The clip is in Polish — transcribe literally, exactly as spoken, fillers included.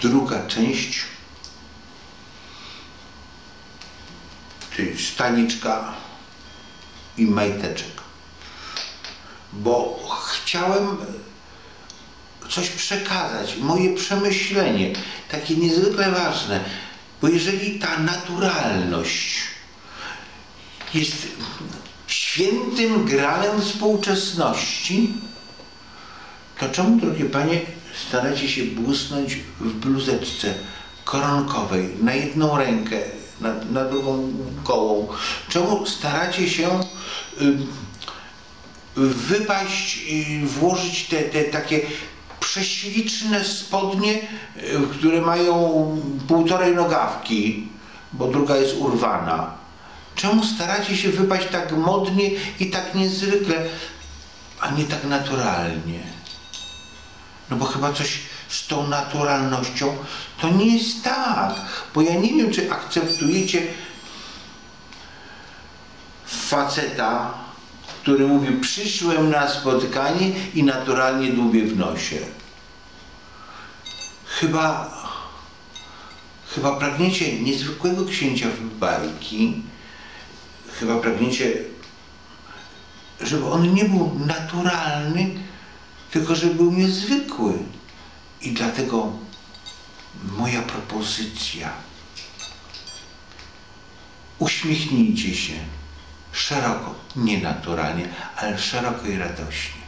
druga część, staniczka i majteczek, bo chciałem coś przekazać, moje przemyślenie, takie niezwykle ważne, bo jeżeli ta naturalność jest świętym gralem współczesności, to czemu, drogie panie, staracie się błysnąć w bluzeczce koronkowej na jedną rękę, na, na drugą gołą? Czemu staracie się y, wypaść i włożyć te, te takie prześliczne spodnie, y, które mają półtorej nogawki, bo druga jest urwana? Czemu staracie się wypaść tak modnie i tak niezwykle, a nie tak naturalnie? No bo chyba coś z tą naturalnością to nie jest tak, bo ja nie wiem, czy akceptujecie faceta, który mówi: przyszłem na spotkanie i naturalnie dłubię w nosie. Chyba, chyba pragniecie niezwykłego księcia w bajki, chyba pragniecie, żeby on nie był naturalny, tylko żeby był niezwykły. I dlatego moja propozycja: uśmiechnijcie się szeroko, nie naturalnie, ale szeroko i radośnie.